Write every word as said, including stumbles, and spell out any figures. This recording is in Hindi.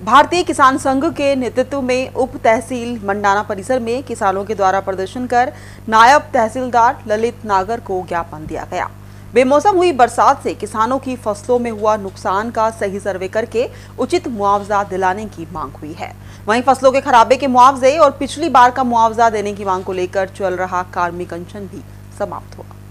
भारतीय किसान संघ के नेतृत्व में उप तहसील मंडाना परिसर में किसानों के द्वारा प्रदर्शन कर नायब तहसीलदार ललित नागर को ज्ञापन दिया गया। बेमौसम हुई बरसात से किसानों की फसलों में हुआ नुकसान का सही सर्वे करके उचित मुआवजा दिलाने की मांग हुई है। वहीं फसलों के खराबे के मुआवजे और पिछली बार का मुआवजा देने की मांग को लेकर चल रहा कार्मिक अनशन भी समाप्त हुआ।